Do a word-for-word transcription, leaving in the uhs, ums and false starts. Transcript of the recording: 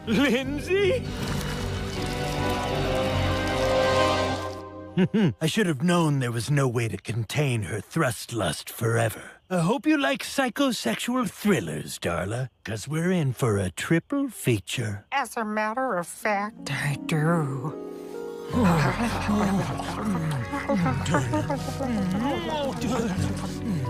Lindsay? I should have known there was no way to contain her thrust lust forever. I hope you like psychosexual thrillers, Darla, because we're in for a triple feature. As a matter of fact, I do. Oh, Darla.